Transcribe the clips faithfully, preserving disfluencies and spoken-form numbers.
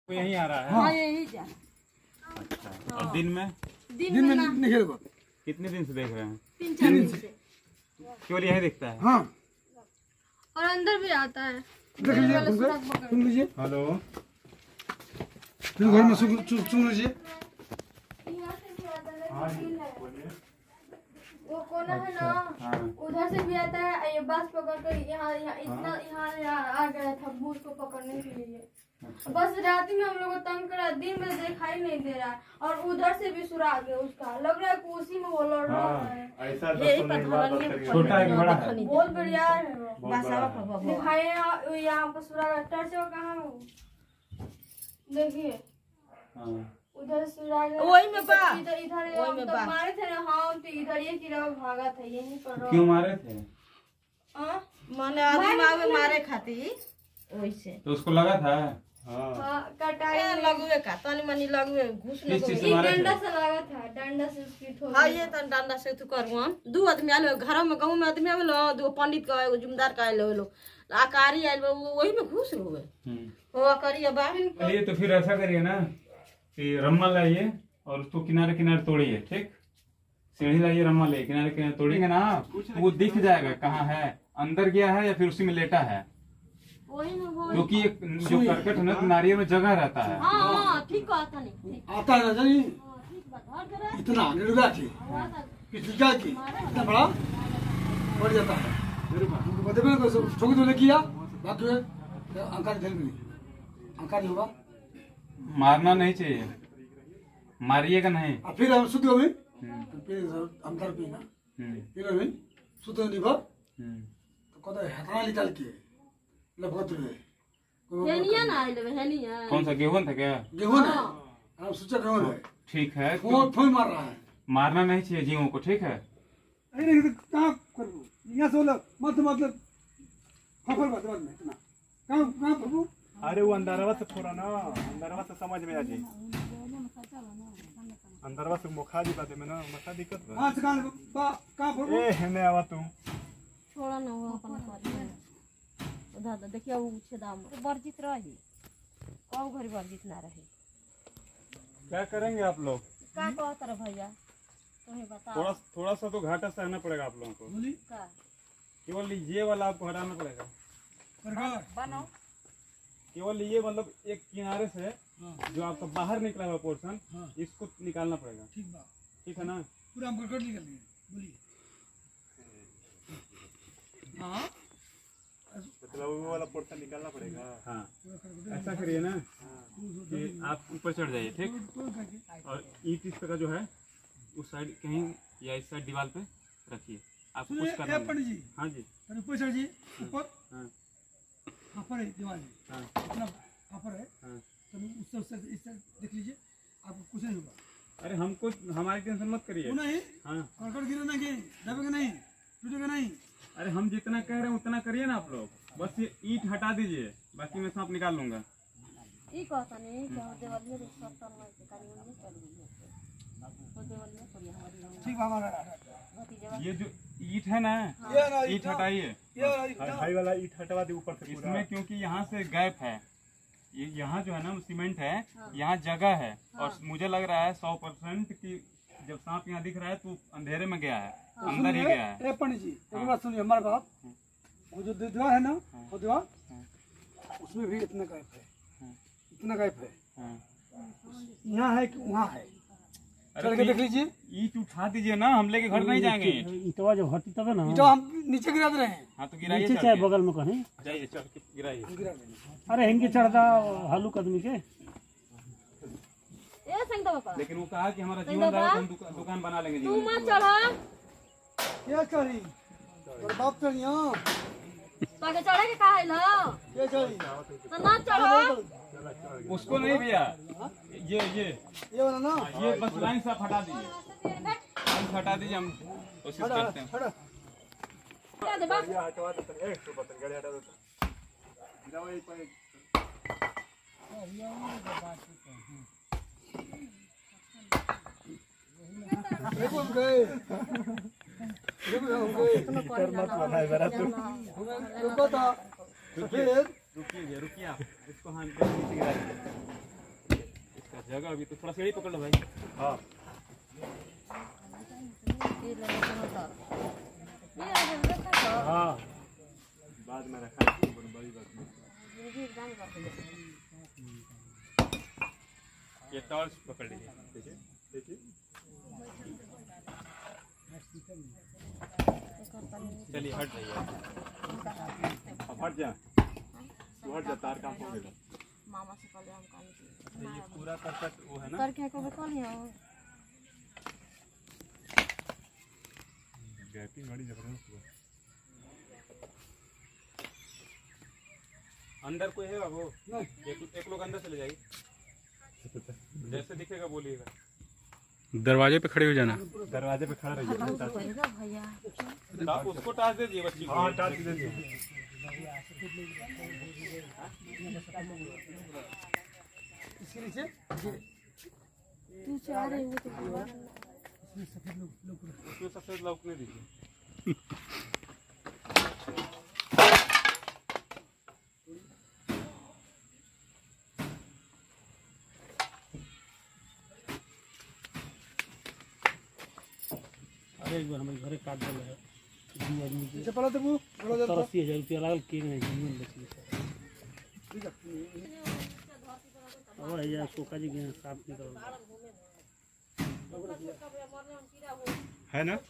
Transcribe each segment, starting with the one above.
तो यही आ रहा है। हाँ यही जा। अच्छा और दिन में दिन, दिन में में नहीं खेलेगा। कितने दिन से देख रहे हैं? तीन चार दिन से। केवल यही दिखता है? हाँ और अंदर भी आता है। देख लीजिए, सुन सुन लीजिए। हेलो फिर घर में सुन सुन लीजिए। वो कोना है ना, उधर से भी आता है। ये बस पकड़ कर यहाँ यहाँ इतना यहाँ आ गया था भूत को पकड़ने के लिए। बस रात में हम लोग को तंग करा, दिन में दिखाई नहीं दे रहा है। और उधर से भी सुराग है उसका, लग रहा है कि उसी में वो लड़ रहा है। ऐसा छोटा है बड़ा है? बहुत बढ़िया है दिखाई। यहाँ पर सुराग टर्च कहाँ है वो देखिए, उधर सुराग वही में बा इधर इधर हम तो मारे थे ना। हाँ तो इधर ये गिरा भागा था यहीं पर। क्यों मारे थे? हाँ माने आदमी आवे मारे खातिर वैसे तो उसको लगा था? हाँ कटाई लगवे का तनी मनी लगवे घुस किस चीज से एक मारे डंडा थे? से लगा था, डंडा से उसकी ठोक। हाँ ये तन डंडा से तू करू हम दू आदमी आलो घर में गांव में आदमी आवे लो, दो पंडित का एगो जुमदार का आलो लो आकारी आइल वही में घुस रोवे वो आकारी अब चलिए तो फिर ऐसा करिए ना कि रम्मा लाइए और उसको किनारे किनारे तोड़िए। ठीक, सीढ़ी लाइए, रम्मा लाइए, किनारे किनारे तोड़ेंगे ना वो दिख जाएगा कहाँ है, अंदर गया है या फिर उसी में लेटा है। वही ना वो। क्योंकि एक जो करकट है ना तो नारियल में जगह रहता है। हाँ हाँ ठीक बात है नहीं। आता है ना जानी ठीक बात और जरा इतना निर्गा थी किसी का की इतना बड़ा बढ़ जाता है। उनको बता में को ठोक दो किया बाकी अंकार झेल में अंकार होगा। मारना नहीं चाहिए, मारिएगा नहीं। और फिर हम सुत गए फिर अंदर पीना फिर हम सुत नहीं भर तो कदा हथरा निकाल के लगत रहे। हेनिया ना आइल हेनिया। कौन सा गेहूं था क्या? गेहूं है हम सोचा गेहूं है। ठीक है तो फोन फोन मार रहा है। मारना नहीं चाहिए जीवों को। ठीक है अरे कहाँ करूँ यहाँ से मत मतलब फफल बात बात में इतना कहाँ कहाँ प्रभु। अरे वो अंदरवा से थोड़ा ना अंदरवा से समझ में आ जाए। अंदरवा से मुखा दी बात में ना मसा दिक्कत बा। हाँ कहाँ कहाँ प्रभु। ए हेने आवा तू थोड़ा ना वो अपन कर उधर देखिए वो छेदा में वर्जित रही कौ घरी वर्जित ना रही। क्या करेंगे आप लोग? का कहत रह भैया तुम्हें बता। थोड़ा थोड़ा सा तो घाटा सहना पड़ेगा आप लोगों को। बोली का केवल ये वाला आपको हटाना पड़ेगा। सरकार बनो केवल ये मतलब एक किनारे से जो आपका बाहर निकला हुआ पोर्शन इसको निकालना पड़ेगा। ठीक बा ठीक है ना? पूरा हम कर निकल लिए बोलिए। हाँ मतलब वो वाला पोर्शन निकालना पड़ेगा। हाँ ऐसा करिए ना कि आप ऊपर चढ़ जाइए। ठीक, और ईट इस तरह जो है उस साइड कहीं या इस साइड दीवार पे रखिए। आप कुछ करना नहीं। पंडित जी हाँ जी ऊपर चढ़ जी ऊपर हाँ फाफर है दीवार में हाँ इतना फाफर है हाँ। तो उससे उससे इससे देख लीजिए आपको कुछ नहीं होगा। अरे हमको हमारी टेंशन मत करिए। वो नहीं हाँ करकट गिरेगा नहीं दबेगा नहीं टूटेगा नहीं। अरे हम जितना कह रहे हैं उतना करिए ना आप लोग। बस ये ईट हटा दीजिए, बाकी मैं सांप निकाल लूंगा। ई कहता नहीं कि देवल में सब तरह के कानी में कर दी तो देवल में पड़ी हमारी ठीक हमारा भतीजा। ये जो ईट है ना ये ना ईट हटाइए भाई वाला ईट हटवा दे ऊपर से पूरा। इसमें, क्योंकि यहाँ से गैप है। ये यहाँ जो है ना सीमेंट है, यहाँ जगह है। और मुझे लग रहा है सौ परसेंट की जब सांप यहाँ दिख रहा है तो अंधेरे में गया है, अंदर ही गया है। ए पंडित जी एक बात सुनिए हमारे बात। वो जो दीवार है ना वो दीवार उसमें भी इतना गैप है इतना गैप है। यहाँ है कि वहाँ है चल के देख लीजिए। ईट उठा दीजिए ना, हम लेके घर नहीं जाएंगे। ईटवा जब हटी तबे ना जो हम नीचे गिरा दे रहे हैं। हाँ तो गिराइए, नीचे चढ़ चाहे के। बगल में कहीं। जाइए चढ़ के गिराइए। गिरा दे रहे हैं। अरे हिंगे चढ़दा हल्लू आदमी के। ए संग बाबा लेकिन वो कहा कि हमारा जीवन रहा तो हम दुका, दुकान बना लेंगे तू जीवन मत में। चढ़ा क्या चढ़ी और बाप चढ़ी। हाँ ताके चढ़े के काहे ल क्या चढ़ी तो ना चढ़ो। उसको नहीं भैया, ये ये ये वाला ना ये बस लाइन से आप हटा दीजिए, लाइन से हटा दीजिए। हम कोशिश करते हैं। खड़ा क्या दे बा ये हटवा दे तनी। ए तो पत्थर गाड़ी हटा दे तो गिरा वही पर देखो गए देखो हम गए मत बनाए बरा तू। रुको था फिर रुकिए रुकिए आप इसको हाँ नीचे गिरा दीजिए। जगह अभी तो थोड़ा सीढ़ी पकड़ लो भाई। हाँ हाँ बाद में रखा है, बड़ी बात नहीं। ये टॉर्च पकड़ लीजिए, देखिए देखिए। चलिए हट जाइए, अब हट जा, तू हट जा, तार काम हो गया। मामा से पहले हम काम किए ये पूरा करकट वो है ना, करके को बता लिया गैपिंग बड़ी जबरदस्त है। अंदर कोई है बाबू? एक, एक लोग अंदर चले जाइए, जैसे दिखेगा बोलिएगा। दरवाजे पे खड़े हो जाना। दरवाजे पे खड़ा रहिए भैया। आप उसको टास्क दे दीजिए बच्ची को। हाँ टास्क दे दीजिए। इसके नीचे तू चाह रही हो तो उसमें सफेद लौकने दीजिए। अरे एक बार हमारे घरे काट दिया है दू आदमी के नीचे पड़ा तो वो बोला जाता सत्तर अस्सी हजार रुपया लागल के नहीं जमीन बेची और यार सोका जी के साफ निकल है ना?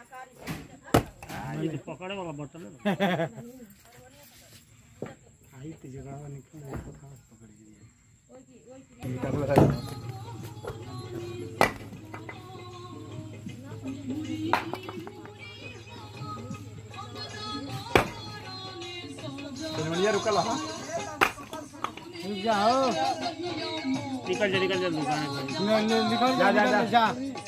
ये तो पकड़े वाला बटन है आई तो जगह निकल पकड़ निकाल रहा है। रुका ला जाओ निकल जा निकल जा दुकान निकल जा जा जा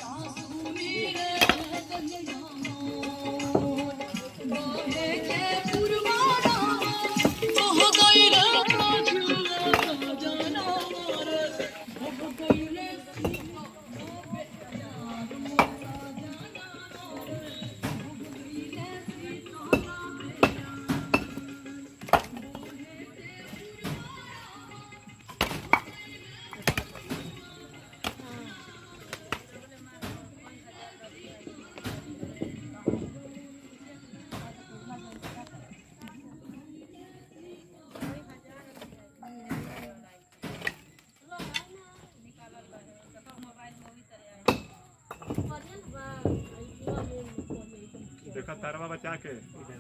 देखा तारवा बचा के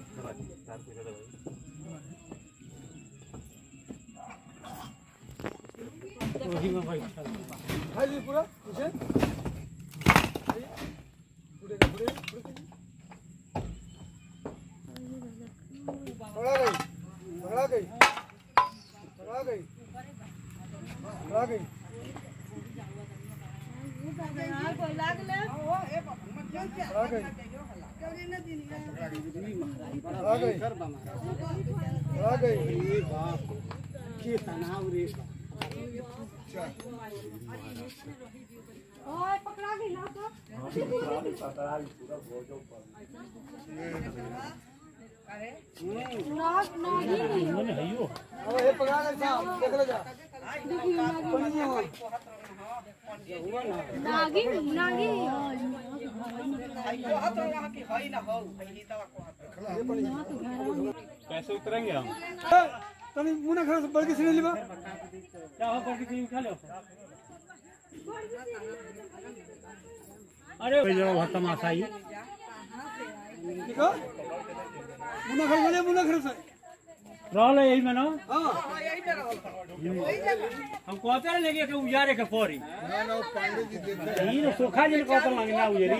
वही में भाई भाई जी पूरा नीचे पूरे पूरे पकड़ा गई पकड़ा गई पकड़ा गई पकड़ा गई पकड़ा गई आ गई आ गई के तनाव रे ओए पकड़ा गई ना तो नाग नागी मैंने हइयो अब ये पकड़ा गई साहब देख ले जा नागी नागी कैसे उतरेंगे हम? तनी मुना खड़ा बड़की से लेबा क्या हो करके कहीं उठा लो अरे कोई जगह बहुत तमाशा ही ठीक है मुना खड़ा ले मुना खड़ा से रहल है यही में ना हां हम कहते रहे लेके के उजारे के पड़ी ना ना पंडित जी देखे ई ना सोखा जी कहत लंग ना उजारी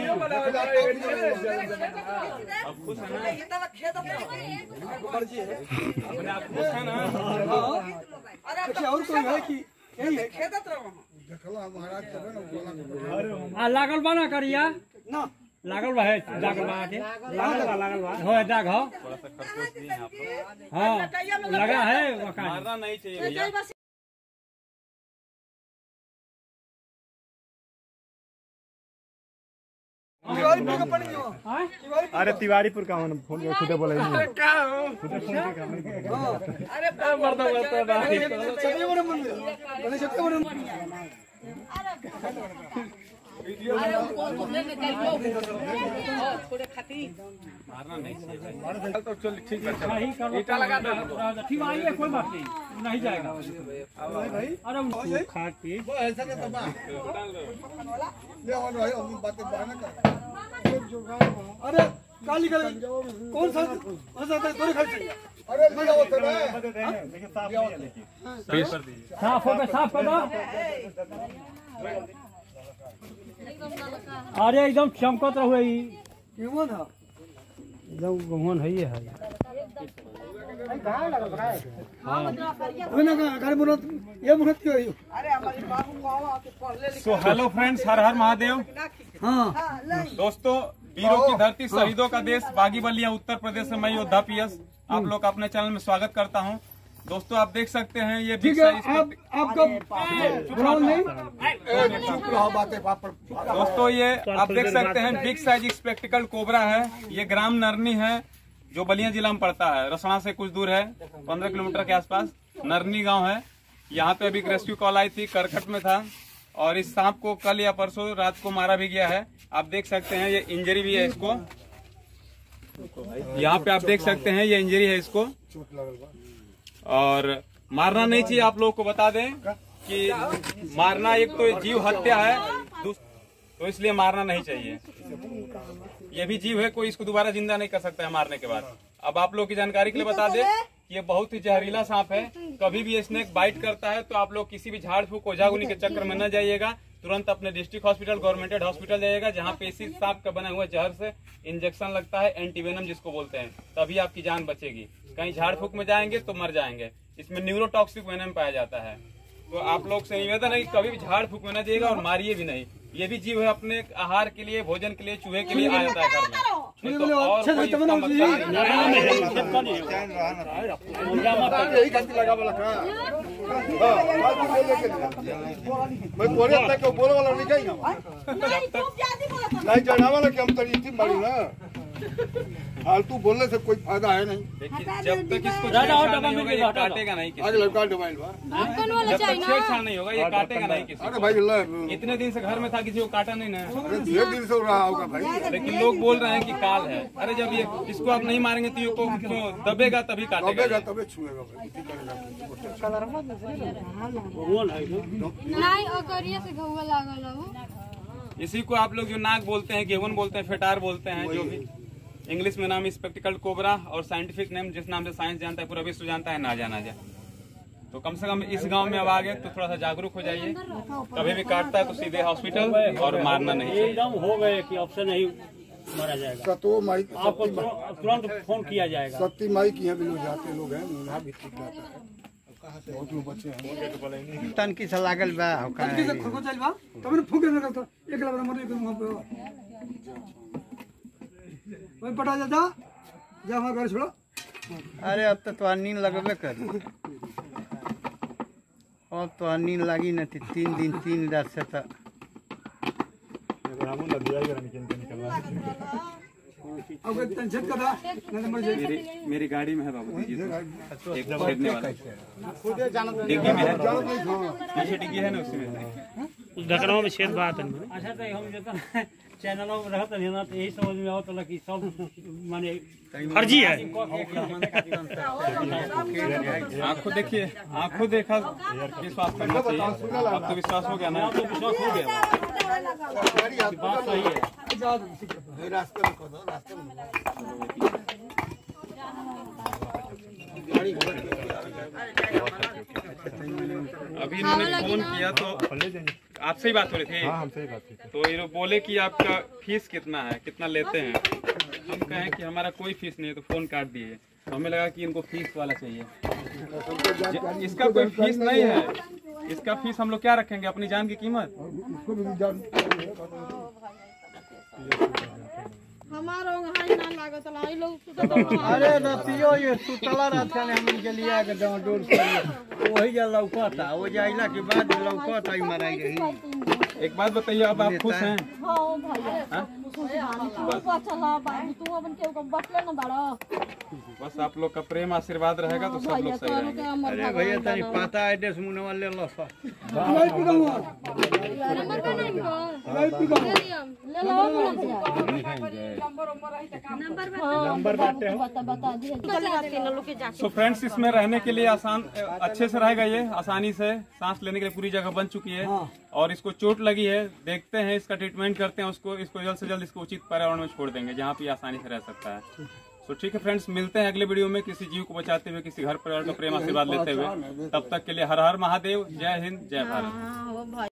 अब खुश है ना? ये तो खेत अपने मर्जी है अपने आप खुश है ना? अरे और कोई है कि यही है खेदत रहो देखला महाराज तबे ना बोला आ लागल बा ना करिया ना लागल बा है लागल बा के लागल बा लागल बा हो दाग हो थोड़ा सा खरगोश दिए हैं आप लोग। हां लगा है वका मारना नहीं चाहिए भैया। तिवारी पे पड़ गयो हां अरे तिवारीपुर का हम फोन पे खुदे बोले नहीं क्या हो खुदे फोन पे काम नहीं अरे मरदा मरदा छत्तीसगढ़ मंदिर गणेश छत्तीसगढ़ मारना नहीं चाहिए तो चल ठीक है नहीं कर ईटा लगा दो ठीक आइए कोई बात नहीं नहीं जाएगा अरे उनको खा के वो ऐसा नहीं दबा ले और भाई हम बातें बहाना कर अरे काली गल कौन सा कौन सा तोरे खाई चाहिए अरे लिया वो तेरे साफ हो गया साफ कर दो अरे एकदम चमकत रहो ई केवन है एकदम गहन है ये है ओना का घर मुरत ये मुरत क्यों है सो हेलो फ्रेंड्स, हर हर महादेव। हां दोस्तों, वीरों की धरती, शहीदों का देश, बागी बलिया उत्तर प्रदेश से मैं योद्धा पीएस आप लोग का अपने चैनल में स्वागत करता हूं। दोस्तों, आप देख सकते हैं ये ठीक है। आप आपका ग्राउंड नहीं चुप रहो बातें पापड़ दोस्तों ये आप देख सकते हैं बिग साइज स्पेक्टिकल कोबरा है। ये ग्राम नरनी है जो बलिया जिला में पड़ता है, रसना से कुछ दूर है, पंद्रह किलोमीटर के आसपास नरनी गांव है। यहाँ पे अभी रेस्क्यू कॉल आई थी, करकट में था और इस सांप को कल या परसों रात को मारा भी गया है। आप देख सकते हैं ये इंजरी भी है इसको, यहाँ पे आप देख सकते हैं ये इंजरी है इसको। और मारना नहीं चाहिए, आप लोगों को बता दें कि मारना एक तो जीव हत्या है, तो इसलिए मारना नहीं चाहिए। ये भी जीव है, कोई इसको दोबारा जिंदा नहीं कर सकता है मारने के बाद। अब आप लोग की जानकारी के लिए बता दें कि ये बहुत ही जहरीला सांप है। कभी भी स्नेक बाइट करता है तो आप लोग किसी भी झाड़ फूक ओझागुनी के चक्कर में न जाइएगा, तुरंत अपने डिस्ट्रिक्ट हॉस्पिटल, गवर्नमेंट हॉस्पिटल जाइएगा, जहाँ पे इसी सांप का बना हुआ जहर से इंजेक्शन लगता है, एंटीवेनम जिसको बोलते हैं, तभी आपकी जान बचेगी। कहीं झाड़ फूक में जाएंगे तो मर जाएंगे। इसमें न्यूरोटॉक्सिक वेनम पाया जाता है। तो आप लोग से निवेदन है कि कभी भी झाड़ फूक में न जाइएगा और मारिए भी नहीं। ये भी जीव है, अपने आहार के लिए, भोजन के लिए, चूहे के लिए आ जाता है घर में। नहीं तो और कोई इसका मतलब नहीं। यही गलती लगा वाला का मैं तोरे तक को बोले वाला नहीं जाएगा नहीं जाना वाला कि हम तो इतनी बड़ी ना फालतू बोलने से कोई फायदा है नहीं। देखिए, जब तक इसको छेड़छाड़ नहीं होगा ये काटेगा नहीं किसी आज लड़का डबाइल बा जब तक छेड़छाड़ नहीं होगा ये काटेगा नहीं किसी अरे भाई अल्लाह इतने दिन से घर में था, किसी को काटा नहीं ना। अरे धीरे धीरे से रहा होगा भाई। लेकिन लोग बोल रहे हैं कि काल है। अरे जब ये इसको आप नहीं मारेंगे तो ये को क्यों दबेगा, तभी काटेगा। दबेगा तबे छुएगा भाई। नहीं ओकरिया से घुआ लागल हो। इसी को आप लोग जो नाग बोलते हैं, गेवन बोलते हैं, फेटार बोलते हैं, जो भी इंग्लिश में नाम स्पेक्टिकल कोबरा और साइंटिफिक नेम जिस नाम से साइंस जानता है, पूरा विश्व जानता है, ना जाना जाए। तो कम से कम इस गांव में अब आ गए तो थोड़ा सा जागरूक हो जाइए। कभी भी काटता है तो सीधे हॉस्पिटल और मारना नहीं चाहिए। एकदम हो गए कि ऑप्शन नहीं मारा जाएगा, सतो माई आपको तुरंत फोन किया जाएगा। सत्ती माई की यहाँ भी लोग जाते लोग हैं, उन्हें भी ठीक रहता है। बहुत लोग बच्चे हैं तनकी से लागल बा तनकी से खो चल बा तब ने फूके न करता एक लबरा मर के वहां पे ओए पटा जा जा जा वहां घर छोड़ो। अरे अब तो तोहार नींद लगबे कर, अब तो नींद लगी न थी तीन दिन तीन रात से तो अब टेंशन का था नहीं मर जाए। मेरी मेरी गाड़ी में है बाबू जी, एक छेड़ने वाला डिग्गी में है, पीछे डिग्गी है ना, उसमें ढकनवा में छेद बात है। अच्छा तो हम जो चैनलों में रहते हैं ना, तो यही समझ में आवत कि सब माने फर्जी है। आंखों देखिए, आंखों देखा विश्वास करना चाहिए। अब तो विश्वास हो गया ना, अब तो विश्वास हो गया। बात सही है। रास्ते में खोदो, रास्ते में अभी इन्होंने फोन किया तो आपसे ही बात हो रही थी। हाँ, हमसे ही बात थी। तो ये लोग बोले कि आपका फीस कितना है, कितना लेते हैं। हम कहें कि हमारा कोई फीस नहीं है, तो फोन काट दिए। तो हमें लगा कि इनको फीस वाला चाहिए। इसका कोई फीस नहीं है, इसका फीस हम लोग क्या रखेंगे, अपनी जान की कीमत। हमारो हाई ना लागत लाई लोग सुतत अरे रतियो ये सुतला रहते हैं हम के लिए के दो दूर से वही जा लौकता वो जाइला के बाद लौकता ही मराई रही। एक बात बताइए, अब आप खुश हैं? हां भैया ऊपर चला बाबू तू अपन के को बटले न बाड़ो। बस आप लोग का प्रेम आशीर्वाद रहेगा तो सब लोग सही रहेंगे। अरे भैया तनी पता एड्रेस मुनवा ले लो सा भाई पूरा हुआ नंबर का नहीं इनको ले लो नंबर बाटे बता बता दिए। सो फ्रेंड्स, इसमें रहने के लिए आसान अच्छे से रहेगा, ये आसानी से सांस लेने के लिए पूरी जगह बन चुकी है। और इसको चोट लगी है, देखते हैं इसका ट्रीटमेंट करते हैं, उसको इसको जल्द से जल्द इसको उचित पर्यावरण में छोड़ देंगे जहाँ पे आसानी से रह सकता है। तो ठीक है फ्रेंड्स, मिलते हैं अगले वीडियो में किसी जीव को बचाते हुए, किसी घर परिवार का प्रेम आशीर्वाद लेते हुए। तब तक के लिए हर हर महादेव, जय हिंद, जय भारत।